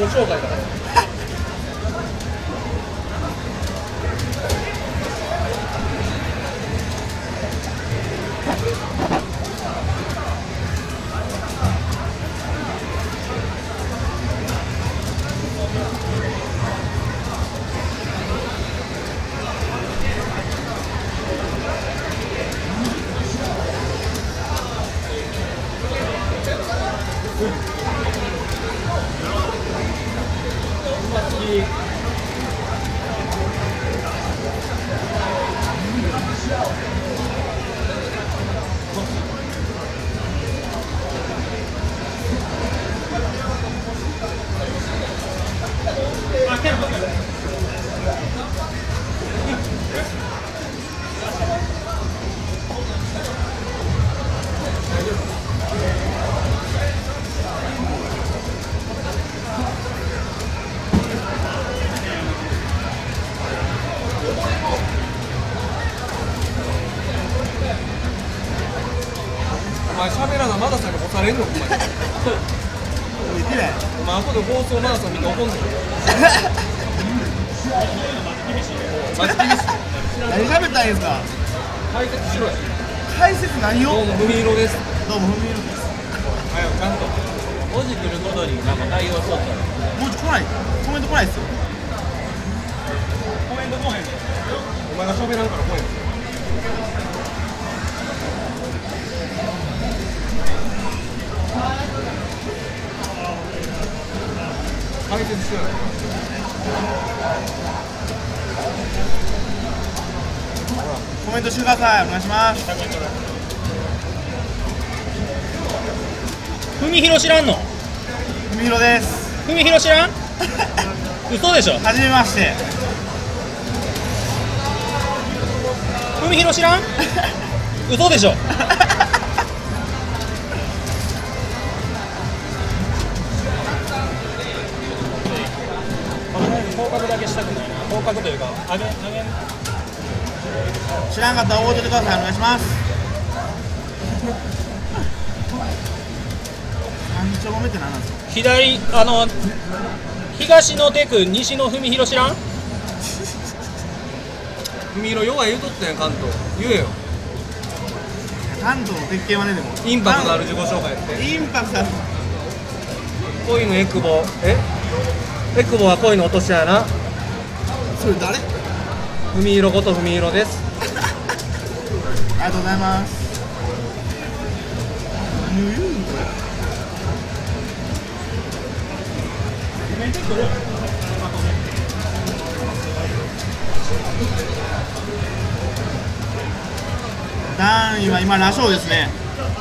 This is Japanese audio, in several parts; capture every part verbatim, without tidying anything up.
紹介だから。お前喋らな、まださんに干されんのお前。 言ってない。 お前後で放送まださん見て怒んねん。マジ厳しい。 何喋ったらいいんですか。 解説しろよ。 解説何を。 どうもふみひろです。 どうもふみひろです。 はよちゃんと文字来ることになんか対応しとったら。 文字来ない。コメント来ないっすよ。 コメント来へん。お前が喋らんから来へん。解説してない。 コメントしてください。お願いします。 ふみひろ知らんの？ ふみひろです。 ふみひろ知らん？嘘でしょ。 はじめまして。 ふみひろ知らん？嘘でしょ。放課後だけしたくない。放課後というか、あげ、あげ。 知らんかったら覚えててください。お願いします。三丁目って何なんですか。 左、あの。東のテク、西のふみひろ知らん。 ふみひろ弱い言うとったやん、関東。言えよ。 関東の鉄拳はね、でも。 インパクトある自己紹介やって。 インパクトある。 恋のエクボ、え。エクボは恋の落とし穴。 それ誰？ ふみひろことふみひろです。 ありがとうございます。何を言うんこれ。段位は今羅生ですね。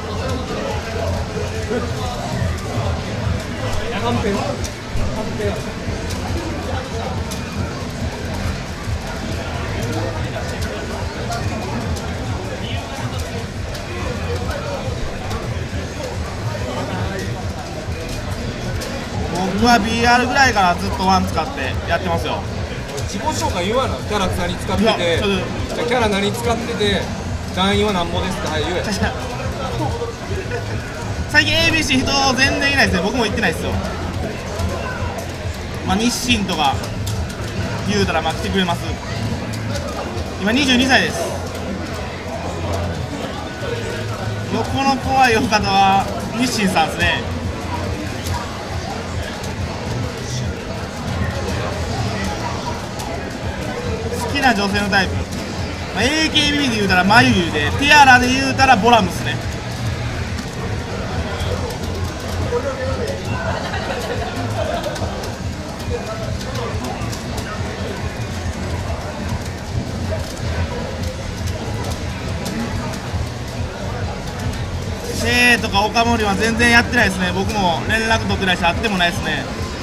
カンペカンペ僕は ビーアール ぐらいからずっとワン使ってやってますよ。 自己紹介言わな。キャラ何使ってて、じゃあキャラ何使ってて、団員はなんぼですって、はい、言え。 最近 エービーシー 人全然いないですね。僕も行ってないですよ。まあ日清とか言うたらまあ来てくれます。今にじゅうにさいです。横の怖いお方は日清さんですね。好きな女性のタイプ、まあ、エーケービー で言うたら眉毛で、ティアラで言うたらボラムスね。シェーとか岡森は全然やってないですね。僕も連絡取ってないし会ってもないですね。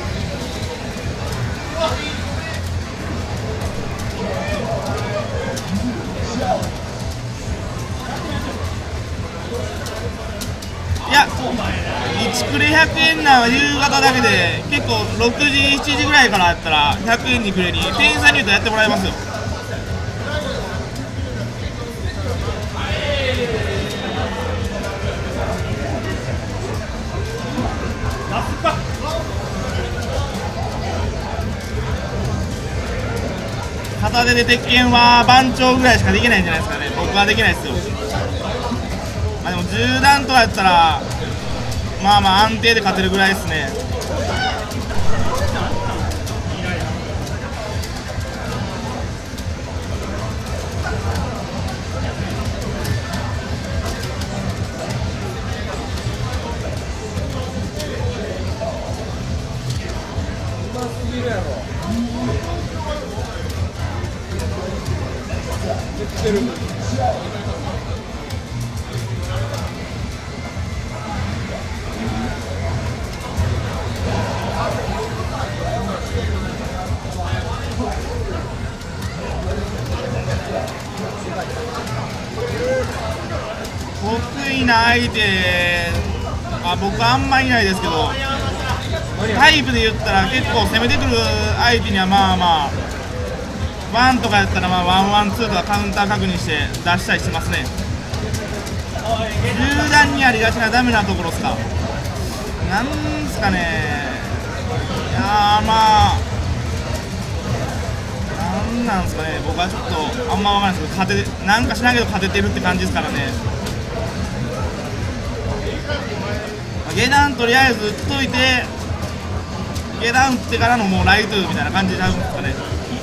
いや、いちクレひゃくえんなは夕方だけで、結構ろくじしちじぐらいからやったらひゃくえんにくれに店員さんに言うとやってもらえますよ。 片手で鉄拳は番長ぐらいしかできないんじゃないですかね。僕はできないですよ。まあでも銃弾とかやったらまあまあ安定で勝てるぐらいですね。得意な相手、あ、僕はあんまりいないですけど、タイプで言ったら結構攻めてくる相手にはまあまあワンとかやったらまあワンワンツーとかカウンター確認して出したりしてますね。銃弾にありがちなダメなところですか。なんですかね。いやーまあなんなんですかね。僕はちょっとあんま分からないですけど、勝てなんかしないけど勝ててるって感じですからね。下段とりあえず打っといて、下段打ってからのもうライトみたいな感じになるんですかね。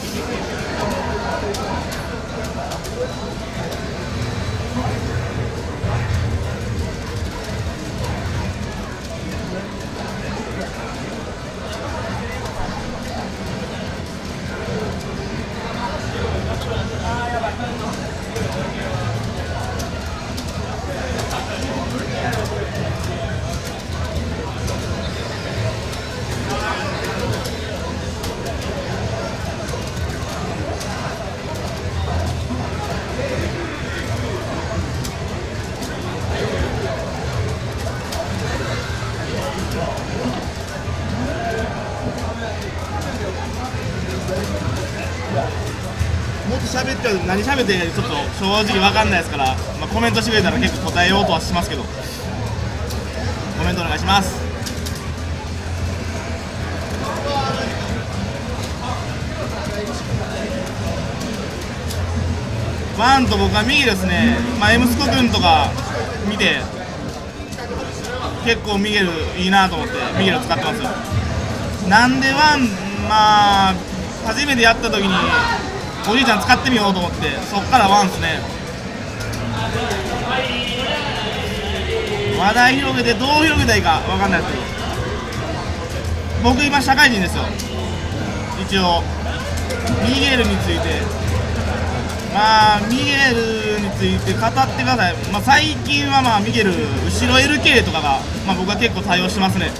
もっと喋ってる何喋ってるかちょっと正直わかんないですから、まあ、コメントしてくれたら結構答えようとはしますけど、コメントお願いします。ワンと僕は右ですね。まあ、エムスコ君とか見て結構ミゲルいいなと思ってミゲル使ってますよ。なんでワン、まあ初めてやった時におじいちゃん使ってみようと思ってそっからワンですね。話題広げてどう広げたらいいか分かんないですけど、僕今社会人ですよ。一応ミゲルについてまあミゲルについて語ってください。まあ、最近はまあミゲル後ろ エルケー とかが、まあ、僕は結構対応してますね。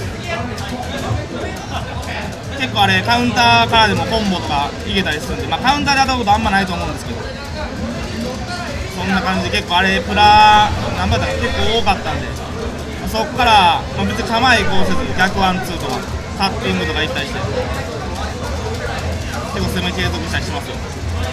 結構あれカウンターからでもコンボとかいけたりするんで、まあ、カウンターでやったことあんまないと思うんですけど、そんな感じで結構あれプラ何だったか結構多かったんで、そこから、まあ、別に構えこうせず逆ワンツーとかタッピングとかいったりして結構攻め継続したりしますよ。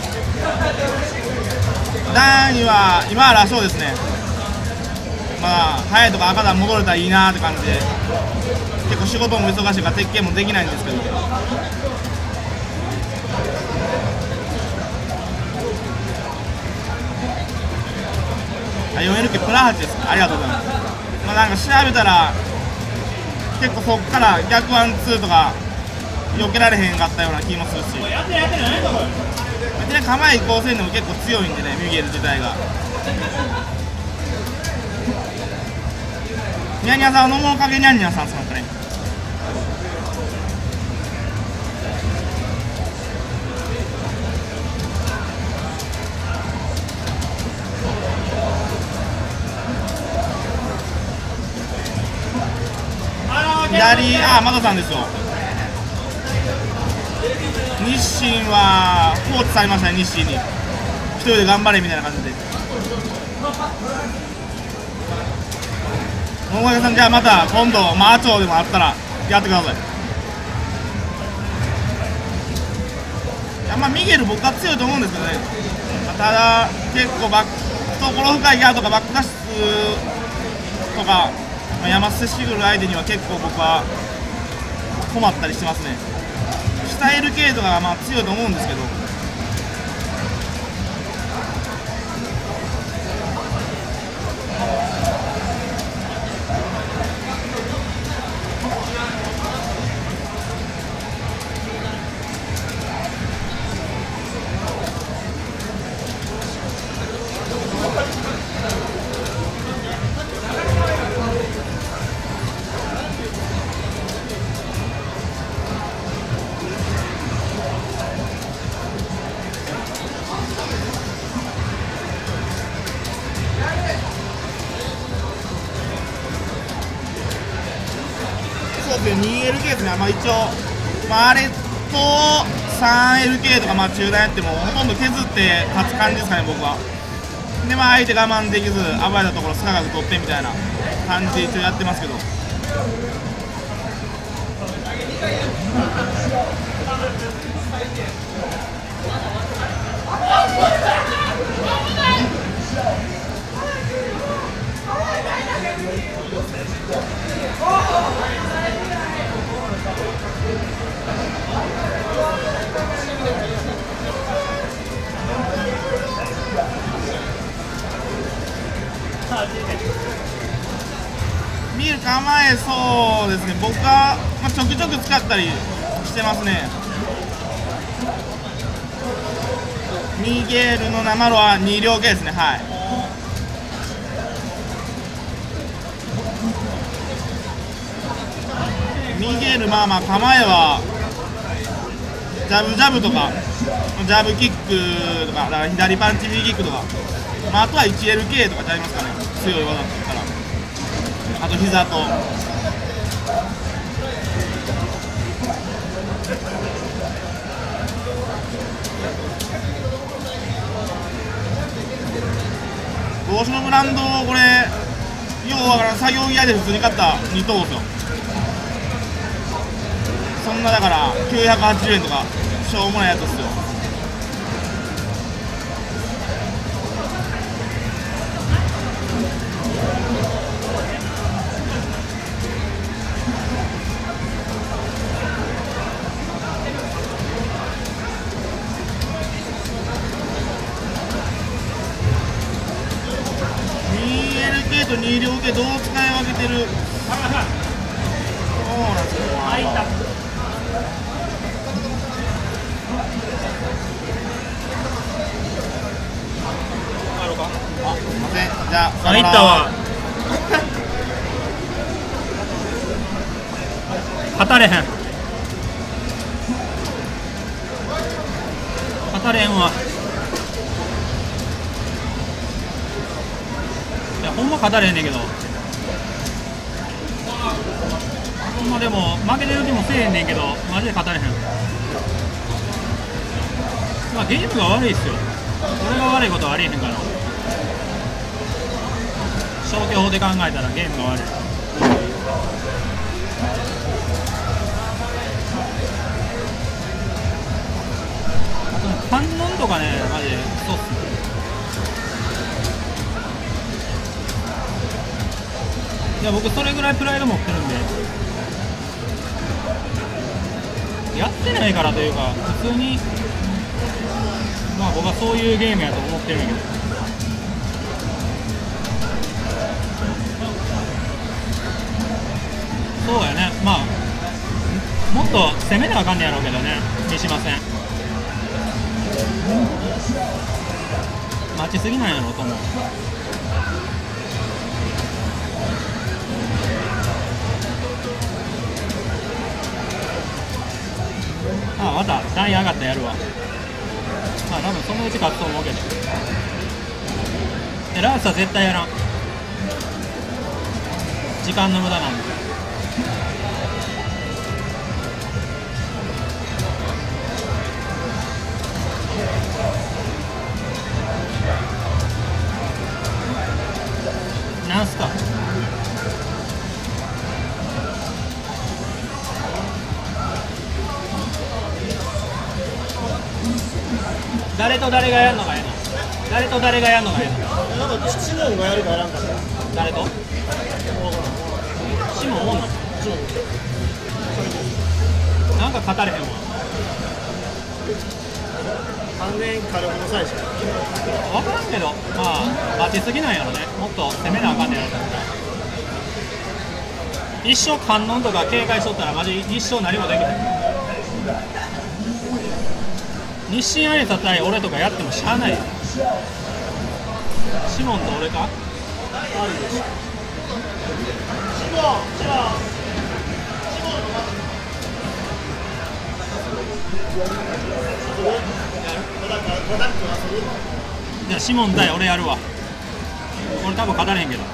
だいには今はラショーですね。まあ早いとか赤段戻れたらいいなって感じで、結構仕事も忙しいから鉄拳もできないんですけど、よんエルケー プラはちです。ありがとうございます。まあ、なんか調べたら結構そっから逆ワンツーとか避けられへんかったような気もするし、で構え移行せんでも結構強いんでね、ミゲル自体が。ニャニャさんはのもかげニャンニャンさんですかね。左、あ、マドさんですよ。日清は放置されましたね。日清に一人で頑張れみたいな感じで。大竹さん、じゃあまた今度マーチョウでもあったらやってください。いや、まあミゲル僕は強いと思うんですけどね。ただ結構バック懐深いギャーとかバック脱出とか、まあ、山瀬してくる相手には結構僕は困ったりしてますね。下 エルケー とかはまあ強いと思うんですけど、 まあ一応、まあ、あれと スリーエルケー とかまあ中段やってもほとんど削って勝つ感じですかね、僕は。でまあ相手我慢できず暴れたところスカガク取ってみたいな感じで一応やってますけど。ビール構え、そうですね、僕は、まあ、ちょくちょく使ったりしてますね。ミゲールの生ロはに両系ですね。はい。ミゲール、まあまあ構えはジャブジャブとかジャブキックとか、だから左パンチ右キックとか、まあ、あとは ワンエルケー とかちゃいますかね、強い技だったら。あと膝と帽子のブランド、これようわからん作業着屋で普通に買ったに等ですよ。そんなだからきゅうひゃくはちじゅうえんとかしょうもないやつですよ。とに両系どう使い分けてる。そうなんですよ。入った。あ、すみません。じゃあ入ったわ。語れへん。語れんわ。ほんま勝たれへんねんけど、ほんまでも負けてる気もせえへんねんけど、マジで勝たれへん。まあゲームが悪いっすよ。俺が悪いことはありえへんから。消去法で考えたらゲームが悪い。反応とかね、マジでそうっすね。いや僕それぐらいプライド持ってるんで、やってないからというか普通にまあ僕はそういうゲームやと思ってるんやけど、そうやね、まあもっと攻めなあかんねやろうけどね、三島戦待ちすぎなんやろうと思う。ああ、また段位上がったらやるわ。まあ多分そのうち勝つと思うけど、でラースは絶対やらん。時間の無駄なんで。なんすか。誰と誰がやるのがいいの？誰と誰がやるのがいいの？ なんかシモンがやるかやらんかった。 誰と？シモンおんの？なんか語れへんわ。 完全軽くの際しか。 分からんけど、まあ待ちすぎなんやろね。もっと攻めなあかんねやろ。一生観音とか警戒しとったらマジ一生何もできない。日清アリサ対俺とかやってもしゃあない。シモンと俺か？ あるでしょ。シモン、じゃあシモンのじゃあシモン対俺やるわ。俺多分勝たれへんけど。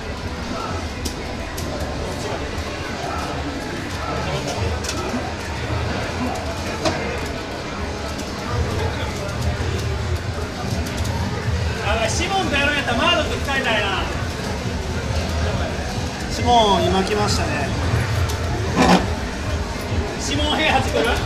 モン今来ましたね。 シモン平八来る。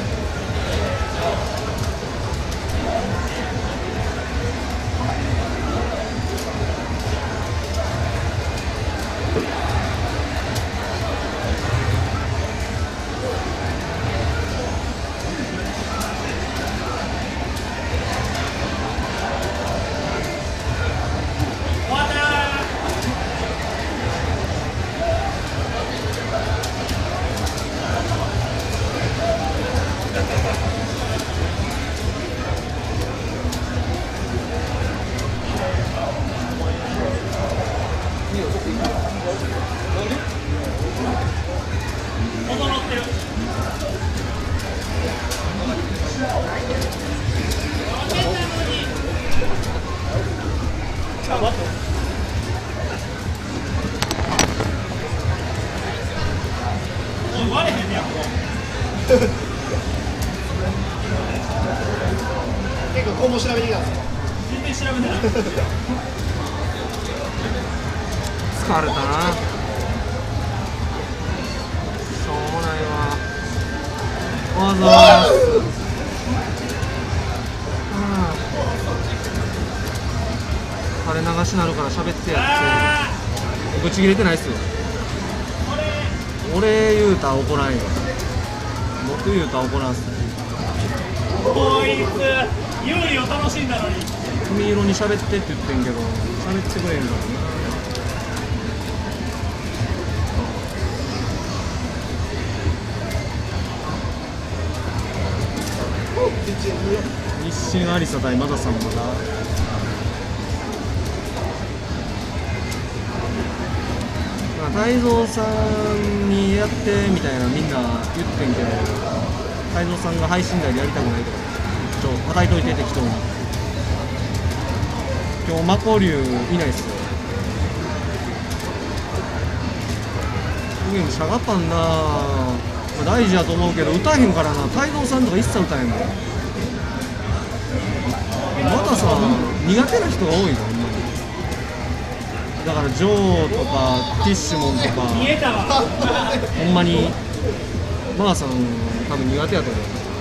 割れへんねやんもう結構今後調べてきたんですか。 全然調べてない疲れたな。しょうもないわ。わざわざ垂れ流しになるから喋ってやってぶち切れてないっすよ。俺言うたら怒らんよ。僕言うたら怒らんっす。 こいつ有利を楽しんだのに髪色に喋ってって言ってんけど喋ってくれへんからな。日清アリサ対マダさんまだ泰造さんにやってみたいなみんな言ってんけど泰造さんが配信台でやりたくないとかちょっと叩いといて適当に。今日マコリュウいないっすよ。ゲームしゃがったんな。大事やと思うけど歌えへんからな。泰造さんとか一切歌えへんの。またさ苦手な人が多いのほんまに。だからジョーとかティッシュモンとか見えたわほんまにマーさん多分苦手やと思う。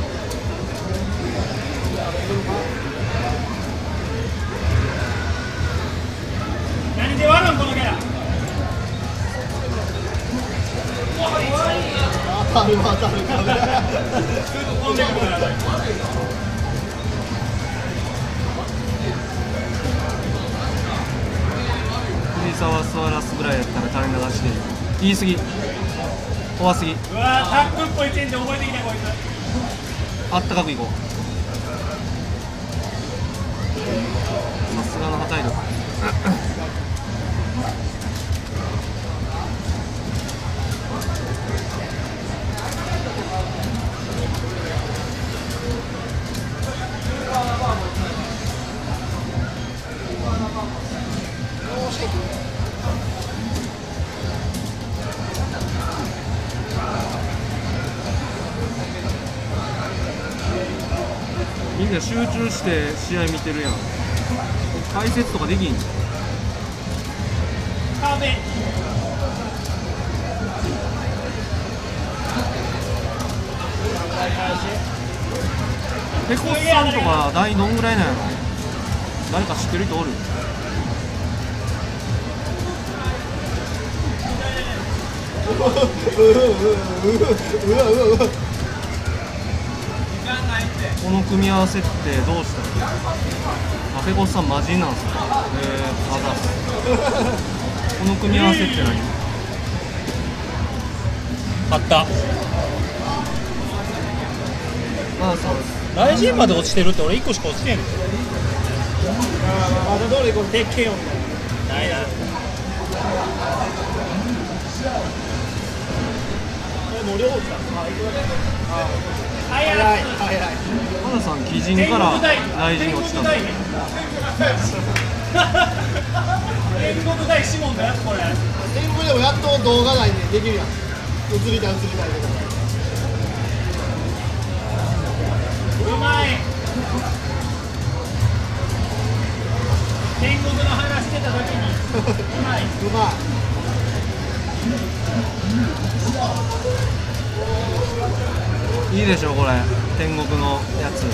何で割るんこのキャラ。 当たる当たる飛んでくるから藤沢スワラスぐらいやったら垂れ流して言い過ぎ怖すぎ。 うわータックっぽいチェンジ覚えてきたこいつ。 あったかくいこう。さすがの破壊力みんな集中して試合見てるやん。解説とかできん。 壁ペコスさんとか代どんぐらいなんやろ。誰か知ってる人おる。この組み合わせってどうしたの。あ、ペコスさんマジなんすね。えー、あざっす。この組み合わせって何。 買ったマダさん大臣まで落ちてるって俺いっこしか落ちてんねん。 まだどれこれ鉄拳よみたいな。ないな。 もう両方来た。 早い早い早い。 マダさん鬼人から大事に落ちたの。 天国大シモンだよこれ。 天国でもやっと動画内でできるやん。映りたい映りたいけど。 うまい。天国の話してた時にうまい。 うまい。 いいでしょこれ、天国のやつ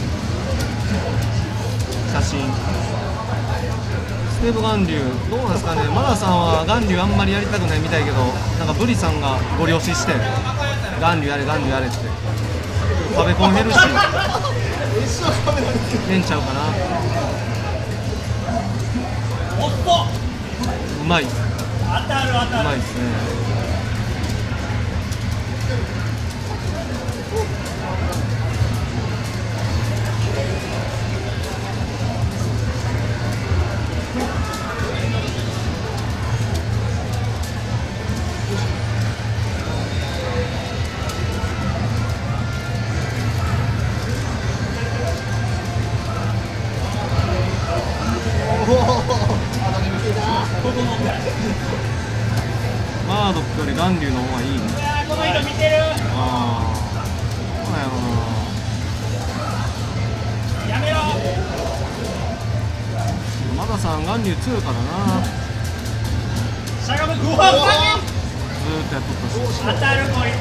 写真。ステーブ巌流どうなんですかね。マナさんは巌流あんまりやりたくないみたいけど、なんかブリさんがご了承して巌流やれ巌流やれって。壁コンヘルシーええんちゃうかな。うまい、う当たる当たる。 まいですね。マードックより巌流の方がいいね。 この人見てる。 ああ、そうなんやろな。 やめろ。 マダさん巌流強いからな。 しゃがむ。うわ、 ずーっとやっとったし。 当たるこい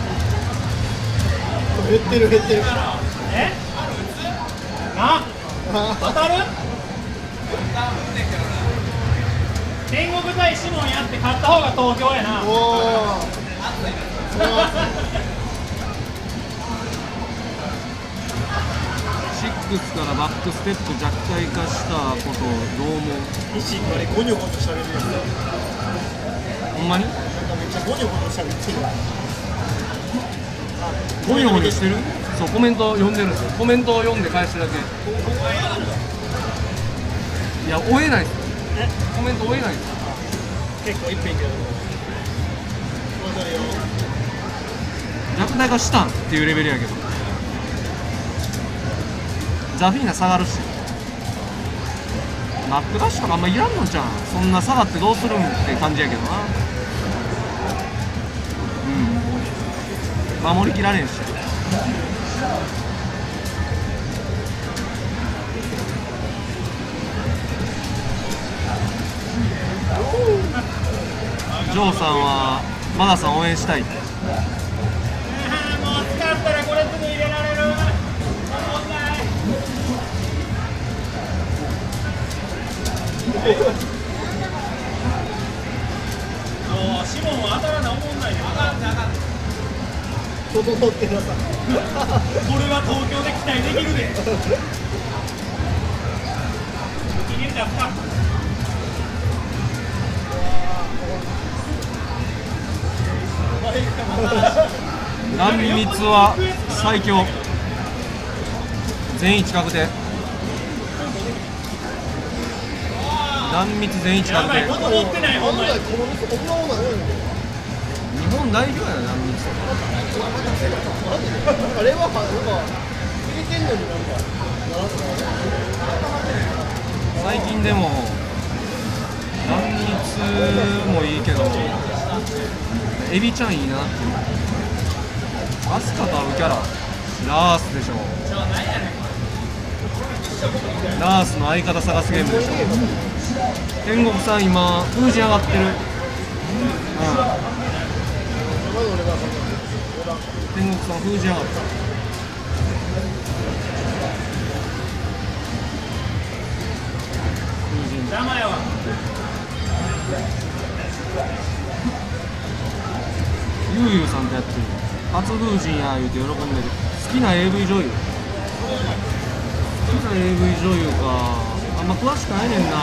つ。 減ってる減ってる。 え？な？当たる？天国対シモンやって勝った方が東京やな。 おお。 シックスからバックステップ弱体化したことをどう思う？ 西これゴニョゴニョしゃべるやつ。 ほんまに？ なんかめっちゃゴニョゴニョしゃべってる。 ゴニョゴニョしてる？そう、コメント読んでるんですよ。コメントを読んで返してるだけ。いや、追えないですよ。コメント追えないですよ。 結構一品けど。わかるよ。 弱体化したんっていうレベルやけど。ザフィーナ下がるし。ナックダッシュとかあんまいらんのじゃん。そんな下がってどうするんって感じやけどな。うん。守りきられんし。ジョーさんはマナさん応援したいって。 もう使ったらこれすぐ入れられる。もうシモンは当たらな思んないよ。 整ってなさ。 これは東京で期待できるで。入れたか。 断密は最強。全一確定。断密全一確定。 整ってないほんまに。 この店こんなもんなんやねん。 日本代表やな、断密。 あれはなんか入れてんのになんか。 最近でも断密もいいけど、エビちゃんいいなっていう。アスカと合うキャラ、ラースでしょ。ラースの相方探すゲームでしょ。天国さん今封じ上がってる。うん。天国さん封じ上がった。 邪魔やわ。 ゆうゆうさんとやってる。初風神や言うて喜んでる。好きな エーブイ 女優。好きな エーブイ 女優か。あんま詳しくないねんな。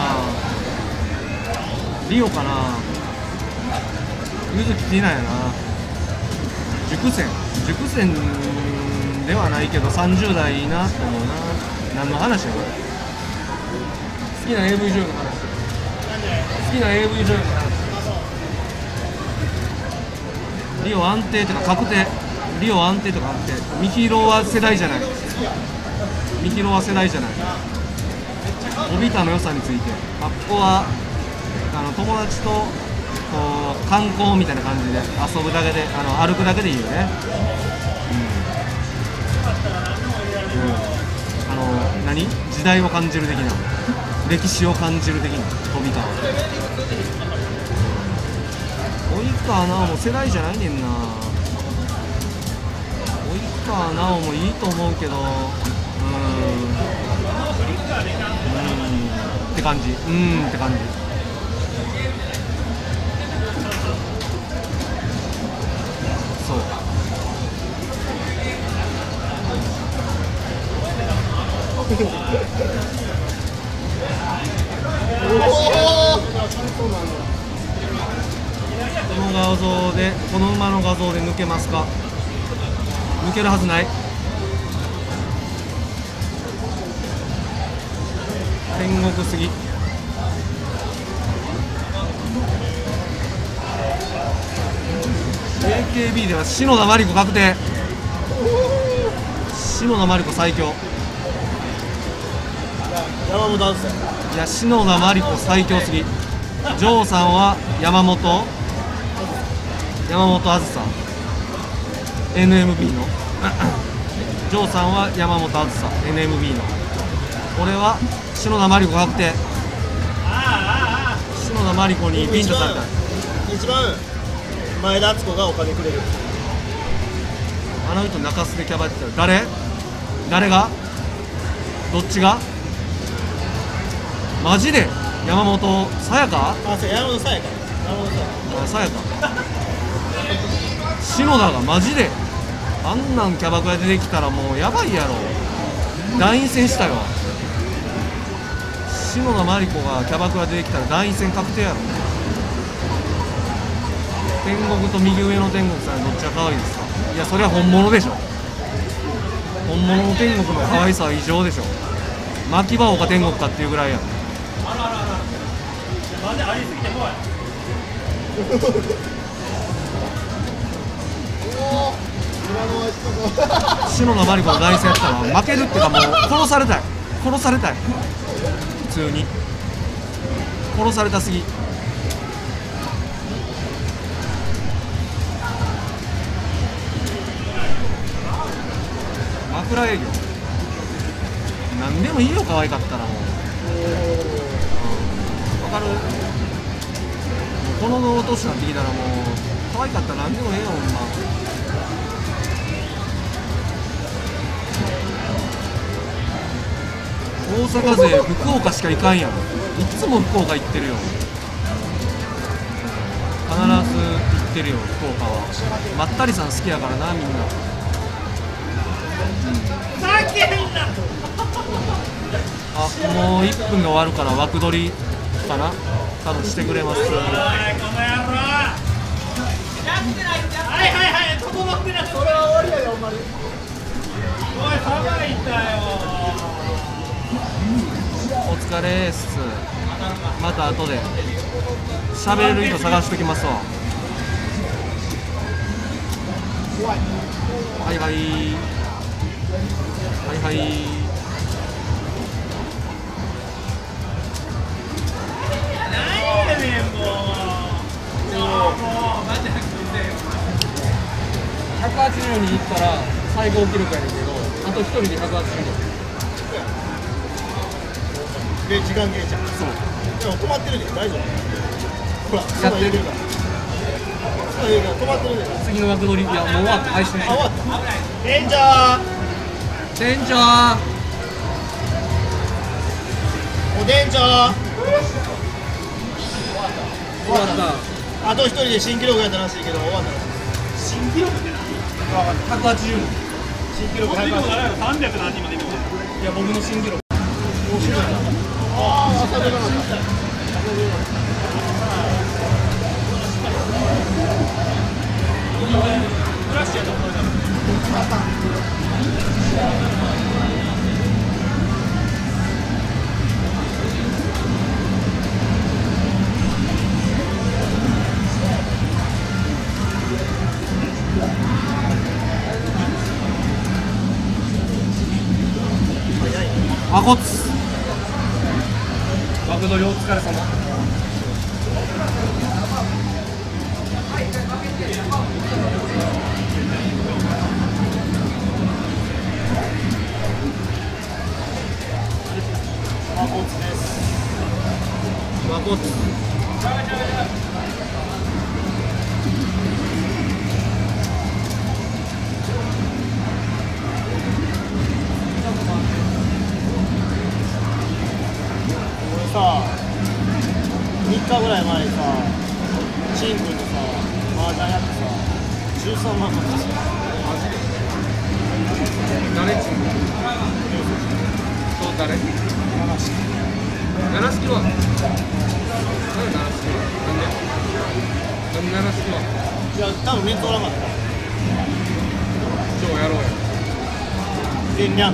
リオかな。ゆずきティナやな。熟戦。熟戦ではないけどさんじゅう代いいなって思うな。何の話やこれ。好きな エーブイ 女優の話。好きな エーブイ 女優の話。リオ安定とか確定。リオ安定とか確定。ミヒロは世代じゃない。ミヒロは世代じゃない。オビタの良さについて。あっこはあの友達とこう観光みたいな感じで遊ぶだけで、あの歩くだけでいいよね。うん。うん、あの何？時代を感じる的な。歴史を感じる的な飛び川。及川なもう世代じゃないねんな。及川直もいいと思うけど、うーん、うーんって感じ、うーんって感じ。そう。この画像で、この馬の画像で抜けますか？抜けるはずない。天国すぎ。 エーケービー では篠田麻里子確定。篠田麻里子最強。 山本あずさ。 いや、篠田麻里子最強すぎ。ジョーさんは山本山本あずさ エヌエムビー のジョーさんは山本あずさ エヌエムビー の。俺は篠田麻里子確定。篠田麻里子にビンタされたい。 一番前田敦子がお金くれる。 あの人中洲でキャバやってたよ。誰誰がどっちがマジで山本さやか。 あ、そう、山本さやか。山本さやか。 あ、さやか篠田がマジであんなんキャバクラでできたらもうやばいやろ。団員戦したよ。篠田麻里子がキャバクラでできたら団員戦確定やろ。天国と右上の天国さんどっちが可愛いですか。いや、それは本物でしょ。本物の天国の可愛さは異常でしょ。牧場岡天国かっていうぐらいやろ。篠田麻里子の団員戦やったら負けるっていうかもう殺されたい。殺されたい。普通に殺されたすぎ。枕営業何でもいいよ、可愛かったらもう。わかる。この年になってきたらもう可愛かったら何でもええよ、ほんま。大阪勢福岡しか行かんやん。いつも福岡行ってるよ。必ず行ってるよ、福岡は。まったりさん好きやからな、みんな。あ、もういっぷんが終わるから枠取りかな、多分してくれます。 はいはいはい、整ってな、それは終わりやよ、ほんまに。おい、さばいたよ。 お疲れっす。また後で喋れる人探してきますわ。はいはいはいはい。 何やねん、もう。もう、マジでひゃくはちじゅうにいったら最高記録やねんけど、あとひとりでひゃくはちじゅうに。 で、時間切れちゃう。 そう。 でも止まってるで、大丈夫。ほら、 やってるから。そういうから止まってるで。 次の枠取り、いやもう終わった、配信してあ、終わった。店長。 店長お店長。 終わった。 あと一人で新記録やったらしいけど、終わったらしい。 新記録って何？ ひゃくはちじゅうにん。 新記録新記録ひゃくはちじゅう。 さんびゃく何人までいくの？ いや、僕の新記録。 ああ、朝出なかった。 フラッシュやったことない。 あこつ枠取りお疲れ様。 あ、こっちです。 わこつさみっかぐらい前にさチン君とさ麻雀やってさじゅうさんまんかかったし誰チームそう誰七式は何七式はなんで何七式はいや多分メンツおらんかった今日やろうやでニャン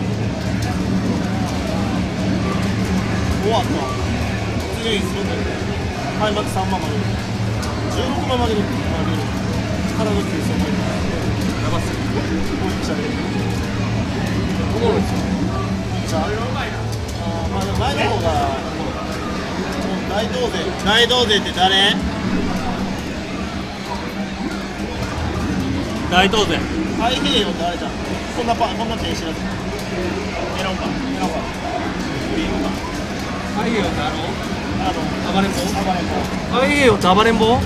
終わった次にするんだけど開幕さんまんまでじゅうろくまんまでるって言われる体のきゅうせんまんやばすぎこういう記者でおもろいっすよじゃああーまあでも前の方がもう大道勢大道勢って誰大東勢太平洋ってあれじゃんこんなパこんな手知らずメロンパンメロンパンクリームパン太平洋ってあのあの暴れん坊暴れん坊太平洋って暴れん坊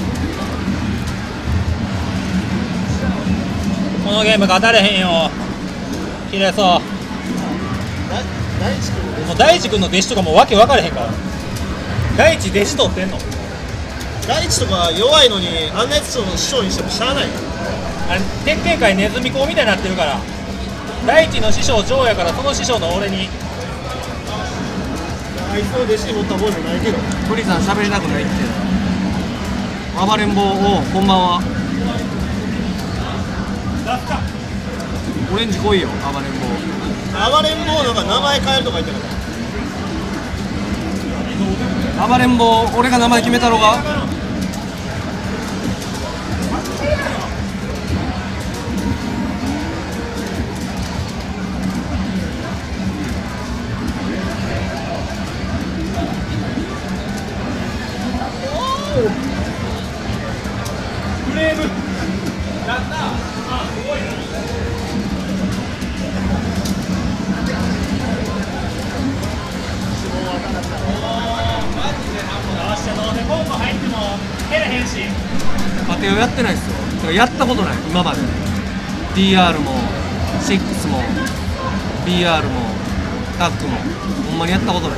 このゲーム勝たれへんよ切れそうだ大地君もう大地君の弟子とかもうわけ分かれへんから大地弟子取ってんの大地とか弱いのにあんなやつと師匠にしてもしゃあないあれ鉄拳界ネズミ講みたいになってるから大地の師匠長やからその師匠の俺にあいつの弟子に持った覚えもないけど鳥さん喋れなくないって暴れん坊をこんばんはオレンジ来いよ暴れん坊暴れん坊なんか名前変えるとか言ってなかっ暴れん坊俺が名前決めたろがフレームやったあすごいねよしじゃあどうせコンボ入っても蹴れへんし家庭をやってないっすよてかやったことない今まで ディーアール もシックスも ビーアール もタッグもほんまにやったことない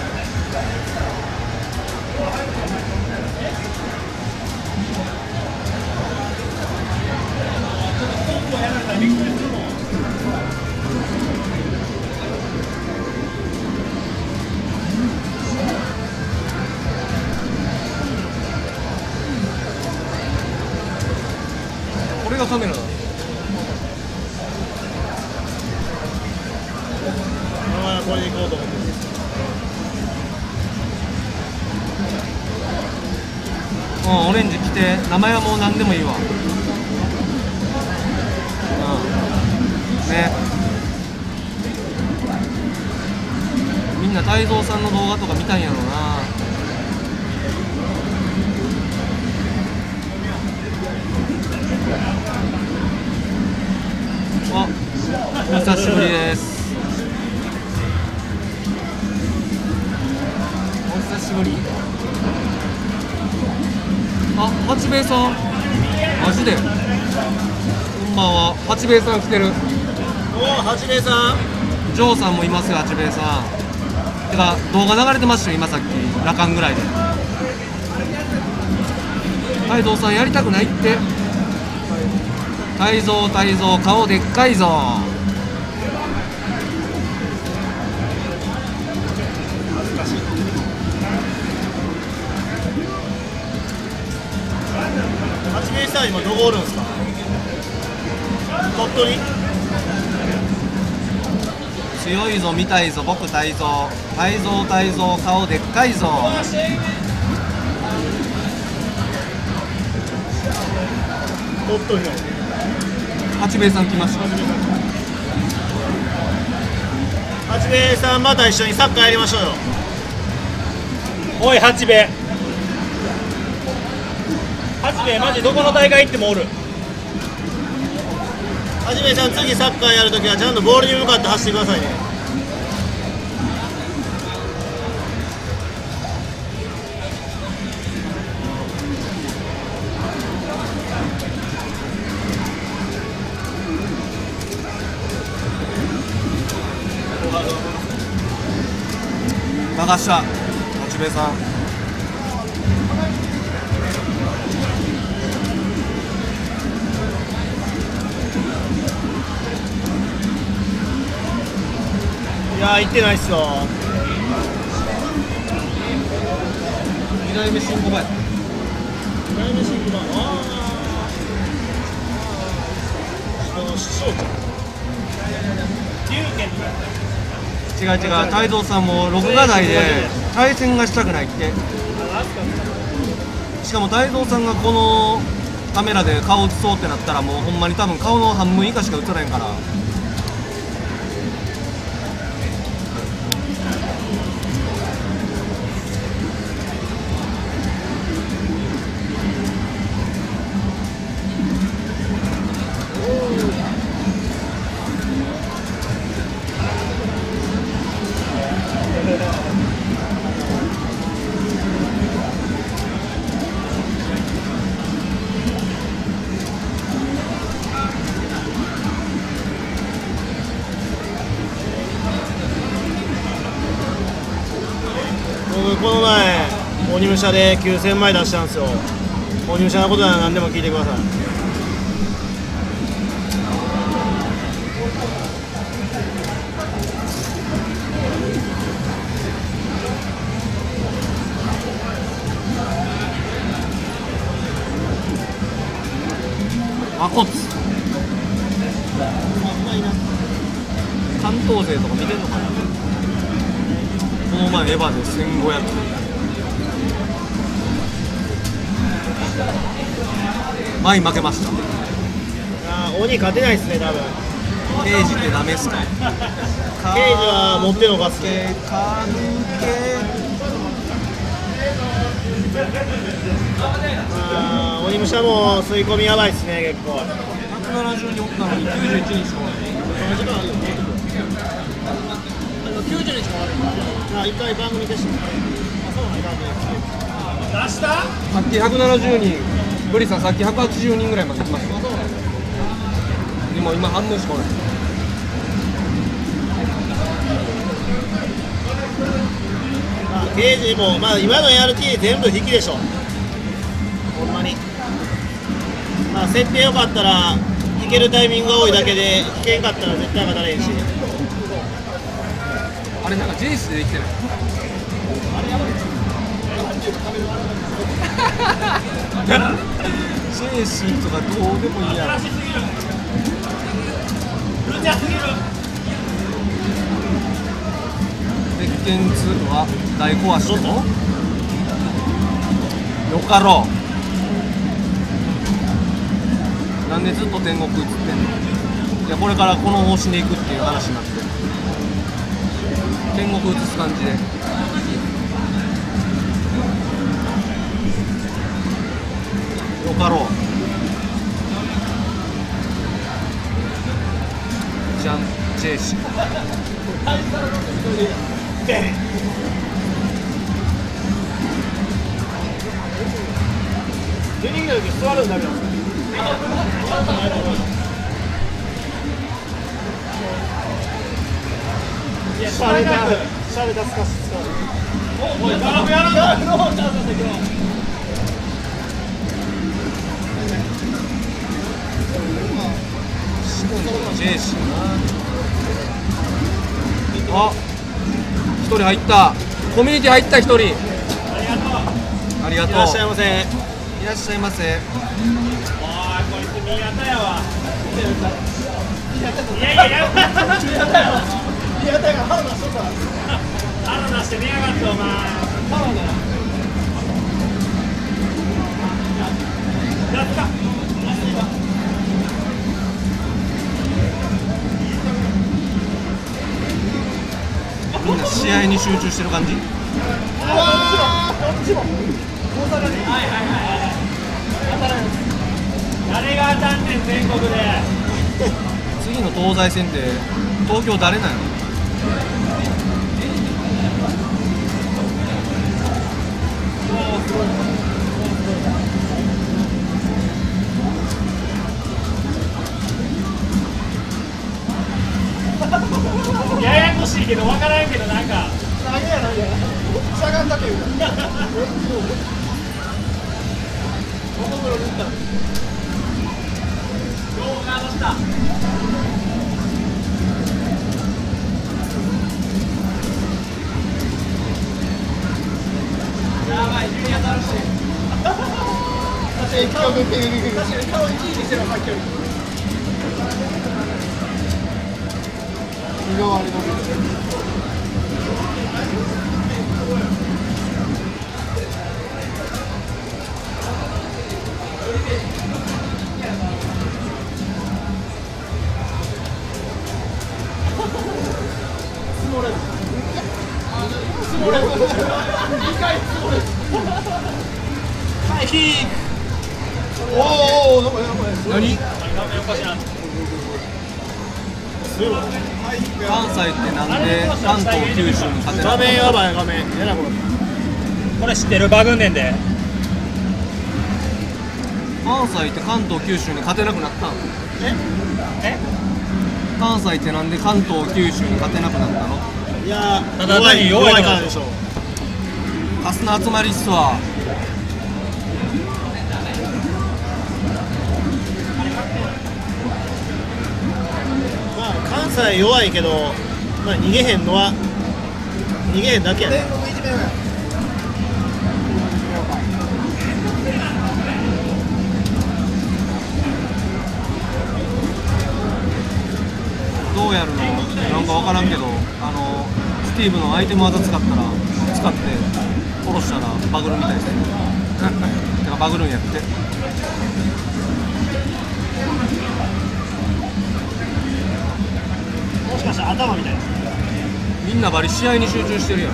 これがカメラだたこのままこれでいこうと思ってうんオレンジ着て名前はもう何でもいいわうんねみんな泰造さんの動画とか見たんやろうなあ、お久しぶりですお久しぶりあ、八兵衛さんマジでこんばんは八兵衛さん来てるおお八兵衛さんジョーさんもいますよ八兵衛さんてか動画流れてましたよ今さっき羅漢ぐらいで泰造さんやりたくないって泰造泰造顔でっかいぞ八兵衛さん今どこおるんすか鳥取強いぞ見たいぞ僕泰造泰造泰造顔でっかいぞ鳥取の八兵衛さん来ました八兵衛さんまた一緒にサッカーやりましょうよおい八兵衛八兵衛マジどこの大会行ってもおる八兵衛さん次サッカーやるときはちゃんとボールに向かって走ってくださいね流した部さん。 いやー、行ってないっすよ。 にだいめ新小林。 にだいめ新小林。ああ。あの、師匠ちゃん。 違う違う、太蔵さんも録画内で対戦がしたくないって。しかも太蔵さんがこのカメラで顔映そうってなったらもうほんまに多分顔の半分以下しか映らへんから。 僕この前お入社できゅうせんまい出したんですよ。お入社のことなら何でも聞いてください。 和骨関東勢とか見てんのかな。この前エヴァでせんごひゃく前負けました。 あー、鬼勝てないですね、多分。 ケージってダメっすか。 ケージは持ってのがっすね。 かぬあー、鬼武者も吸い込みやばいっすね、結構。 けひゃくななじゅうにおったのにきゅうじゅういちにんしかおらない。 時間あるよ。きゅうじゅうにんしか悪い。あ、一回番組消して。あ、そうなんだ。 出したさっきひゃくななじゅうにん、ブリさんさっきひゃくはちじゅうにんぐらいまで来ました。でも今半分しかおらない。 まあ、刑事も、まあ、今の エーアールティー 全部引きでしょ。ほんまに。まあ、設定良かったら、いけるタイミングが多いだけで、引けんかったら絶対勝たれへんし。 あれなんかジェイスでできてない。ジェイシーとかどうでもいいやろ。 すぎる無茶すぎる。 鉄拳ツーは大壊してもよかろう。なんでずっと天国映ってんの。いやこれからこの方針でいくっていう話になって、天国映す感じでよかろう。じゃんジェイシージェニーが座るんだけど。シャレた、シャレたすかし使う。 おい、ガラフやらんか。 ジェイシーなあ、一人入った。コミュニティ入った一人。ありがとう。 いらっしゃいませ。 いらっしゃいませ。 おい、こいつ新潟やわ。いやいや、やめろ。新潟やわ。新潟が腹出しとった。腹出して寝やがってお前。やった。 みんな試合に集中してる感じ。 誰が当たんねん全国で。 次の東西戦って東京誰なの。 ややこしいけど分からんけどなんか。 しゃがんだけよ。やばい、急に新しい。確かに顔、確かに顔いいにしてる、さっきより。身代わりの。おお、なんかやばい。 何？関西ってなんで関東九州に勝てな画い？ 面やばい、画面やなこれ。 これ知ってる？バグんねんで。 関西って関東九州に勝てなくなったん？ え？ 関西ってなんで関東九州に勝てなくなったの？ いやただ単に弱いからでしょ。 カスの集まりっすわ。 まあ関西弱いけど、まあ逃げへんのは逃げへんだけやね。 どうやるの？なんかわからんけど、あのスティーブのアイテム技使ったら使って殺したらバグるみたいですね。だからバグるんやって。 もしかしたら頭みたいな。 みんなバリ試合に集中してるやん。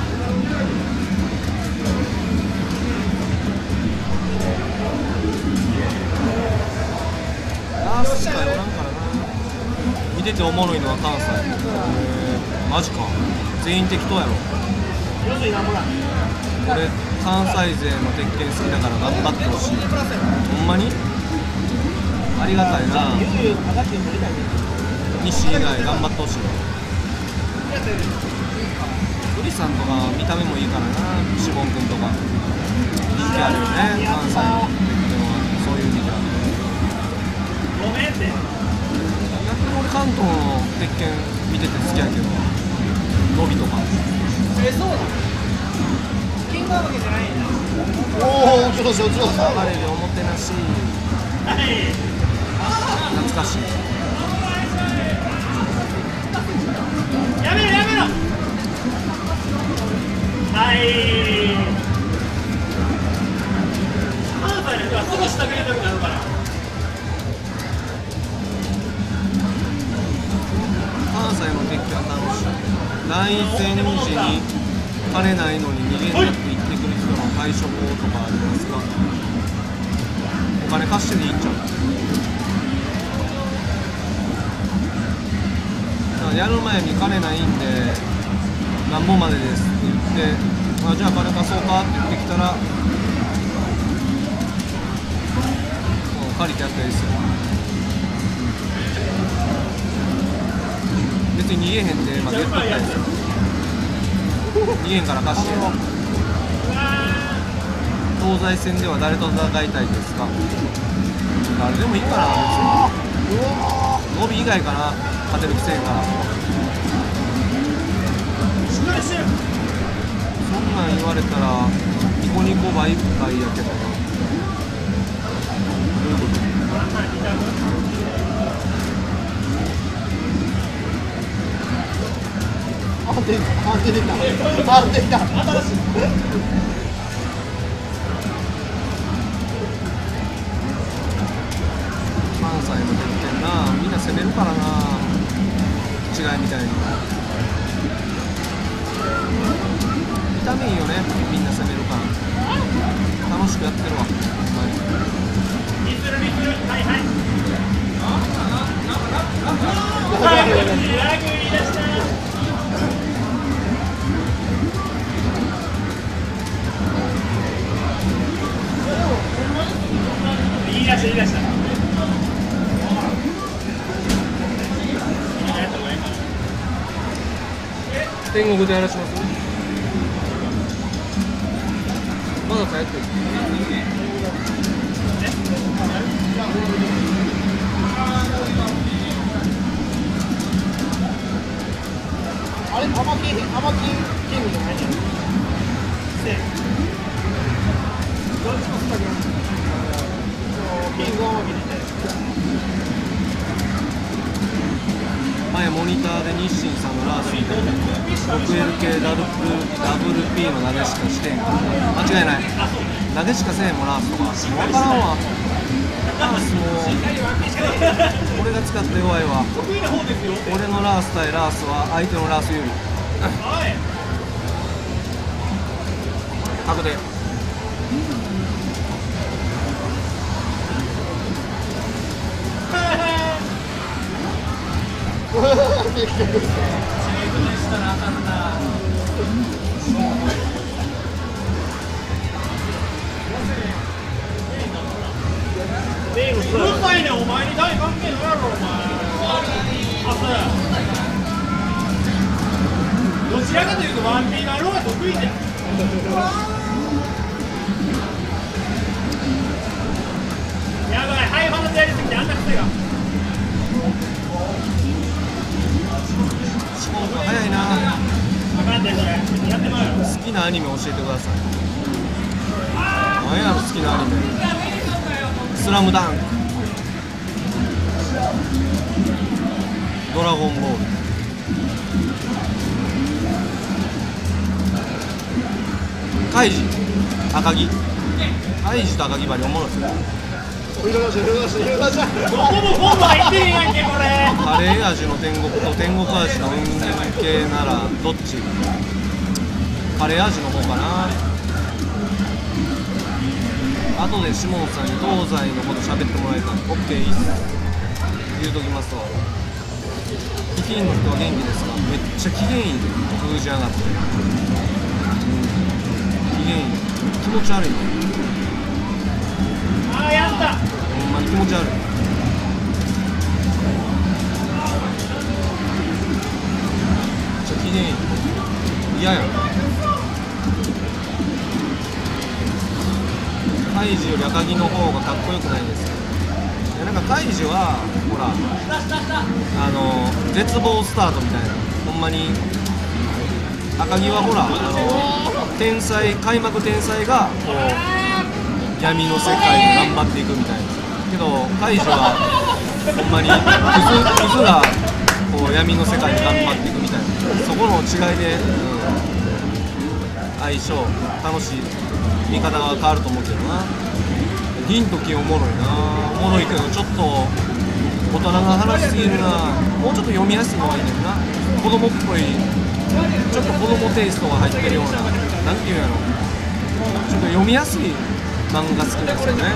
ラースしかおらんからな。見てておもろいのは関西。へーマジか。全員適当やろ。 要するになんもない。 俺関西勢の鉄拳好きだから頑張ってほしい。ほんまにありがたいな。西以外頑張ってほしい。ウリさんとか見た目もいいからな。シモン君とか人気あるよね、関西の鉄拳は。そういう意味ではごめんって。 逆に俺関東の鉄拳見てて好きやけど、伸びとかえ、そうなの？チキンがわけじゃないんだ。 おお、ちょっとちょっとちょっと。 流れでおもてなしはい。 懐かしい。 やめろやめろ。はい。関西の人はすぐ下くれたくなるから。 関西の鉄拳は楽しい。内戦時に金ないのに逃げなくて行ってくる人の対処法とかありますか？お金貸してでいいんちゃう？だからやる前に金ないんで何本までですって言って、あ、じゃあ金貸そうかって言ってきたらもう借りてやったらいいですよ。別に逃げへんでまで言っとったらいいですよ。逃げへんから貸して。東西戦では誰と戦いたいですか？誰でもいいかな、別に。伸び以外かな、勝てる気せんから。そんなん言われたらニコニコバイバイやけどな。どういうこと？ あ、出た、あ、出てきた、あ、出てきた。 関西の鉄拳な、みんな攻めるからな、違いみたいに。見た目いいよね、みんな攻めるから。楽しくやってるわ、ほんまに。 リズルリズル、はいはい。ラグ言い出した。言い出した言い出した。 天国でやらします？ まだ帰ってる。 あれ、アマキン、アマキンキングじゃないんやろ。せどっちもスタジオ。キングアマキンで。 前モニターで日清さんのラースみたいな ろくエルケー ダブル ダブル P のなでしかしてんから間違いない。なでしかせえんもラースとかもう分からんわ。ラースも俺が使って弱いわ。俺のラース対ラースは相手のラース有利。確定。 うるさいね、お前に大関係ないやろ、お前。どちらかというとワンピーがローが得意じゃん。やばい、ハイファンドやりすぎてあんな癖が。 早いな。 分かんない、それやってまうよ。 好きなアニメ教えてください。何やろ好きなアニメ。スラムダンク、ドラゴンボール、カイジ、赤城、カイジと赤城バリおもろいですね。 色出し、色出し、色出し。 どこも本部入ってへんやんけ、これ。 カレー味の天国と天国味の運系ならどっち？カレー味の方かな。後で下野さんに東西のこと喋ってもらいたい。オッケー、いいっす。言うときますわ。駅員の人は元気ですか？めっちゃ機嫌いいで、封じ上がって、うん、機嫌いい。気持ち悪いね。 あー、やった。 ほんまに気持ち悪い。めっちゃ機嫌いい。嫌やん。カイジより赤城の方がかっこよくないですか？いや、なんかカイジはほらあの絶望スタートみたいな、ほんまに赤城はほらあの天才開幕天才がこう闇の世界で頑張っていくみたいな。けどカイジはほんまにクズクズがこう闇の世界で頑張っていくみたいな、そこの違いで、うん、相性楽しい見方が変わると思うけどな。銀と金おもろいな。おもろいけどちょっと大人が話しすぎるな。もうちょっと読みやすいのがいいねんな。子供っぽいちょっと子供テイストが入ってるような、なんていうんやろ、ちょっと読みやすい漫画好きなんですよね。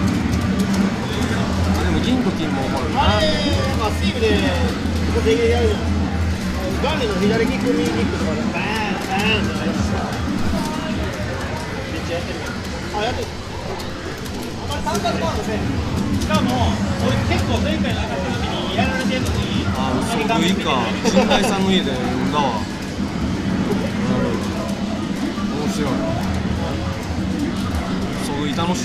でも銀と金もおもろいな。 あれ、まあ、スイムで、ここでやるじゃん。ガンデの左キック、右キックとかで、バーン、バーンじゃないですか。めっちゃやってるやん。あ、やってる。あんまり単発パンせん。 しかも、俺結構前回の赤の時にやられてるのに、 あ、嘘食いか。新大さんの家で読んだわ。面白い。そういう楽しい。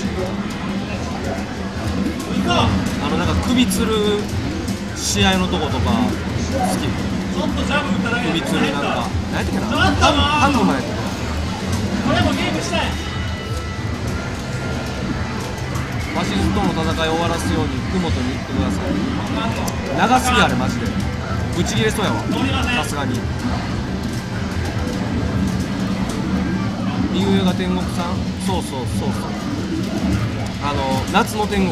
あのなんか首つる試合のとことか好き。 ちょっとジャブ打っただけで首つるなんか何やったっけな、 ちょっとなハングマンやったっ俺もゲームしたい。 け。ファシストの戦いを終わらすように福本に言ってください。長すぎあれマジでブチ切れそうやわ、さすがに。右上が天国さん、そうそうそうそう、あの夏の天国、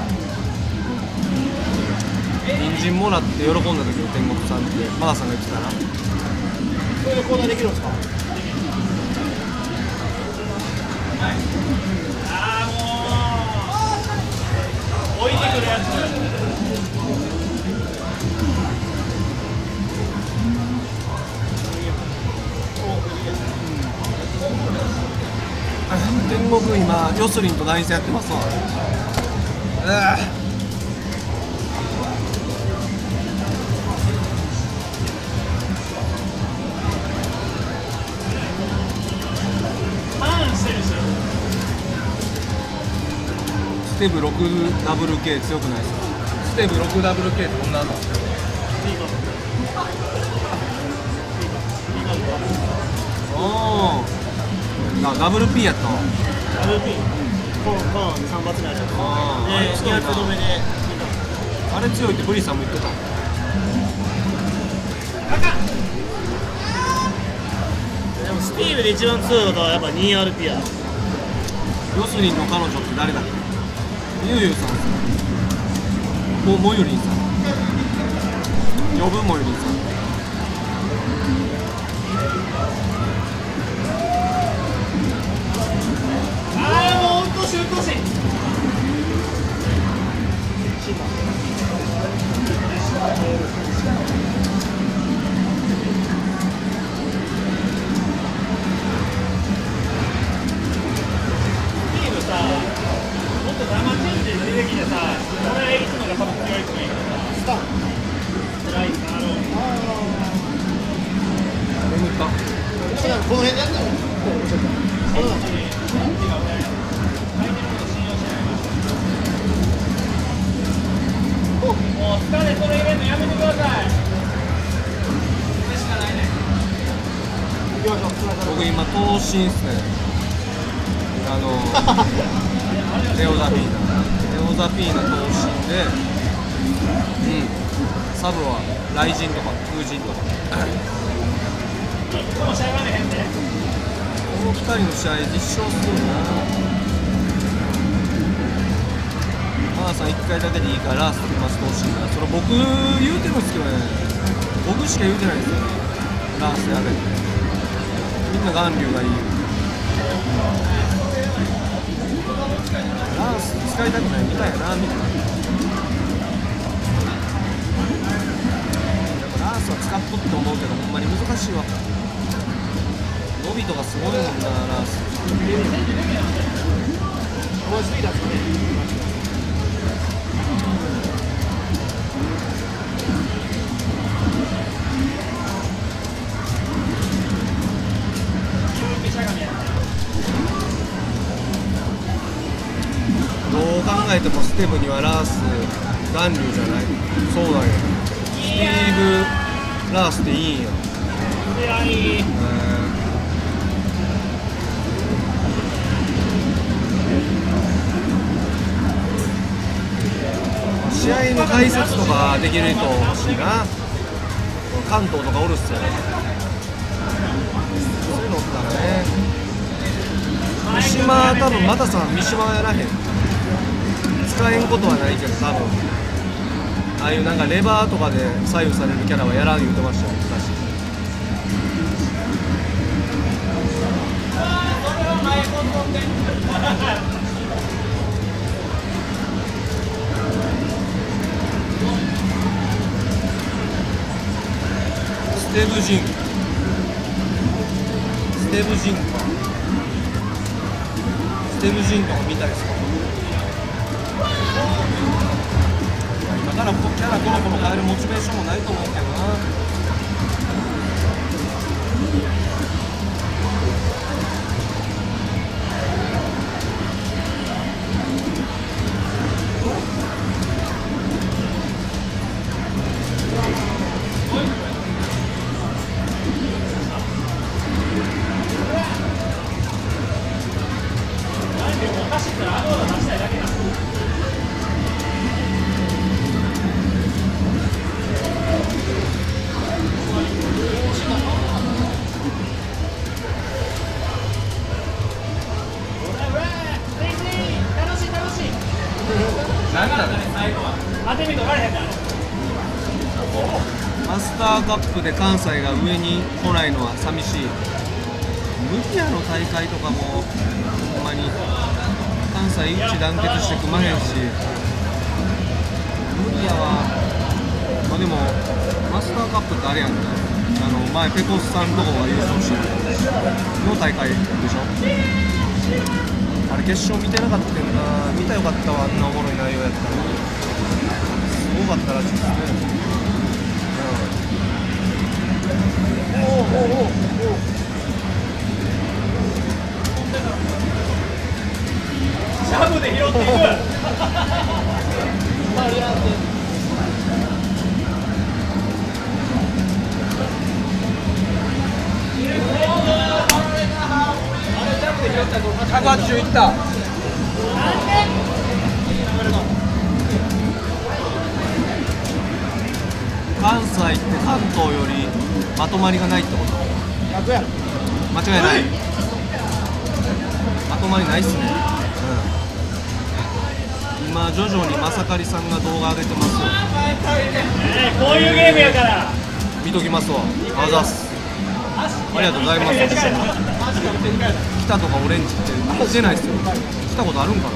人参もらって喜んだ時の天国さんってマーさんが言ってたな。 そういうコーナーできるんですか？ ああ、もう置いてくるやつ。 天国今ヨスリンとナイスやってますわ。 ターンしてるでしょ。 ステブ ろくダブルケー 強くないですか？ステブ ろくダブルケー ってどんなの？おー、あ、ダブル P やったわ。 ダブル P コーンコーンさん発のやつあー、あれで、 強いな。 気圧止めであれ強いってブリさんも言ってた。 でもスティーブで一番強いことはやっぱ にアールピー や。 ヨスリンの彼女って誰だっけ？ゆうゆうさんですか？ももゆりんさん。呼ぶもゆりんさん。 ああ、もううっとうしいうっとうしい。 もっと生チェンジ出てきてさ、これいつのが多分強いと思うけどさ、スライスなろう。 眠った。 この辺でやったらもう疲れそれ入れるのやめてください。 僕今頭身っすね。あのレオザピーナレオザピーナ頭身で、うん、サブは雷神とか風神とか。 もう試合がねへんで。 このふたりの試合実証するな。マーさんいっかいだけでいいからラース飛びますとほしいな。それ僕言うてるんですけどね、僕しか言うてないんですよ。ラースやれってみんな巌流がいい。ラース使いたくないみたいやなみたいな。でもラースは使っとって思うけどほんまに難しいわ。伸びとかすごいもんなラース。どう考えてもステブにはラース巌流じゃない。そうだよ。スティーブ・ラースでいいんよ。 いやいい。 えー試合の解説とかできる人欲しいな。関東とかおるっすよね。そういうのおったらね。三島多分またさん三島はやらへん。使えんことはないけど多分ああいうなんかレバーとかで左右されるキャラはやらん言うてましたよ昔。ステブジンステブジンかステブジンとか見たいですか？今からキャラコロコロ変えるモチベーションもないと思うけどな。マスターカップで関西が上に来ないのは寂しい。無理やろ大会とかもほんまに関西一致団結して組まへんし無理やわ。まあでもマスターカップってあれやんね、あの前ペコスさんとこが優勝してるの大会でしょ。あれ決勝見てなかったんな。見たらよかったわ。あんなおもろい内容やったらすごかったらしいですね。おおおおおジャブで拾っていく。 ひゃくはちじゅういった。関西って関東よりまとまりがないってこと？ 逆やろ。 間違いない。まとまりないっすね。うん、今徐々にまさかりさんが動画上げてますよ。 えー、こういうゲームやから見ときますわ。あざっす。ありがとうございます。北とかオレンジって出ないっすよ。来たことあるんかな。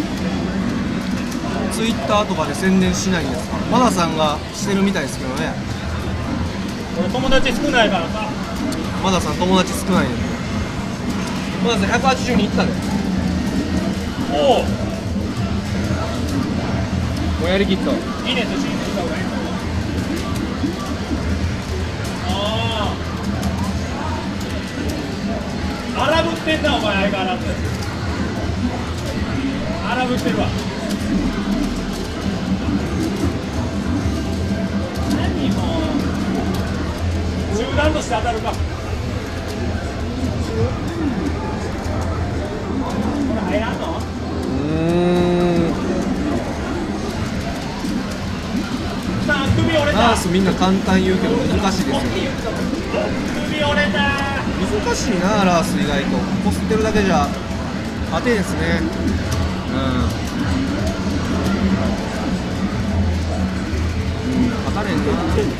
ツイッターとかで宣伝しないんですか。マナさんがしてるみたいですけどね。 俺友達少ないからさ。 マナさん友達少ないんで。マナさんひゃくはちじゅうにいったで。 おお。 もうやりきった。 いいね、とシーンした方がいい。ああ。荒ぶってんなお前、相変わらず。荒ぶってるわ。何もう。中断として当たるか。これ入らんの？ うーん。 首折れた。 ナースみんな簡単言うけど難しいですよ。 首折れた。 難しいなラース意外と。こすってるだけじゃ当てんですね。うん。当たれんな。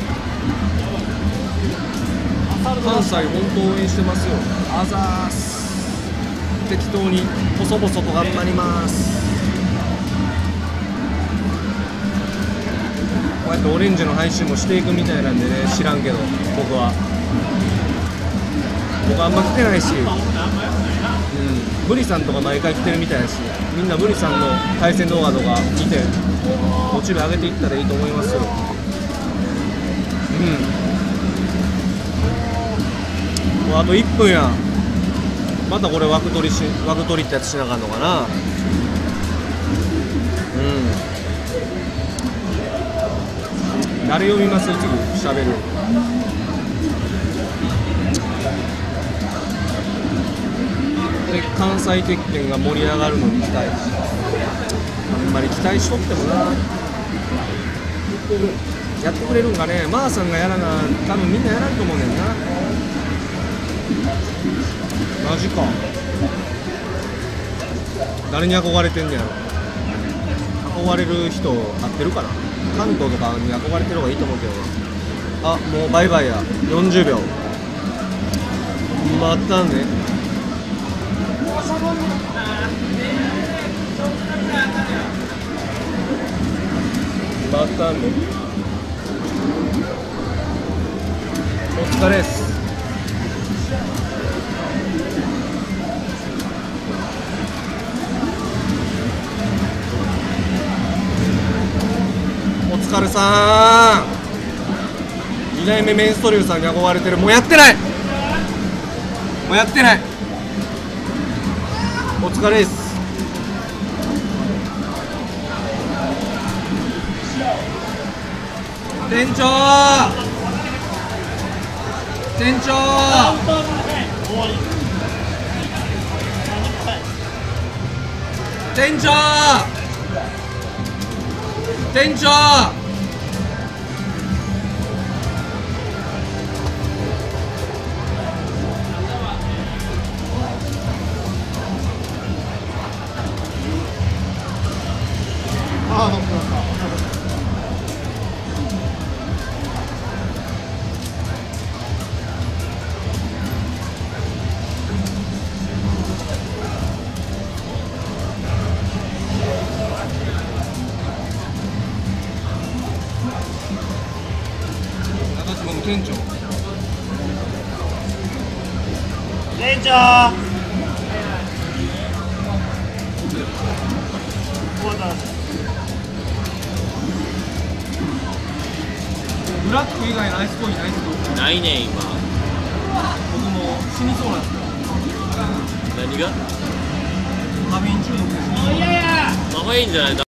関西本当応援してますよ。あざーす。適当に細々と頑張ります。こうやってオレンジの配信もしていくみたいなんでね、知らんけど僕は僕あんま来てないし、うん、ブリさんとか毎回来てるみたいだし、みんなブリさんの対戦動画とか見てモチベ上げていったらいいと思いますよ。うん、もうあといっぷんや。またこれ枠取りし枠取りってやつしなあかんのかな。うん、誰呼びます？次喋る。で関西鉄拳が盛り上がるのに期待。あんまり期待しとってもな。やってくれるんかね。マーさんがやらな多分みんなやらんと思うねんな。マジか。誰に憧れてんねやろ。憧れる人合ってるかな。関東とかに憧れてる方がいいと思うけど。あ、もうバイバイや。よんじゅうびょう。またね。またね。お疲れっす。お疲れさーん。にだいめメインストリューさんに憧れてる。もうやってない。もうやってない。お疲れっす。店長店長店長店長ああ、どうもどうも。 私も店長店長。 ブラック以外のアイスコーヒーないっすか？ ないね今。 僕も死にそうなんですよ。 何が？ 花瓶中毒で死にそうなんです。 まあいいんじゃない？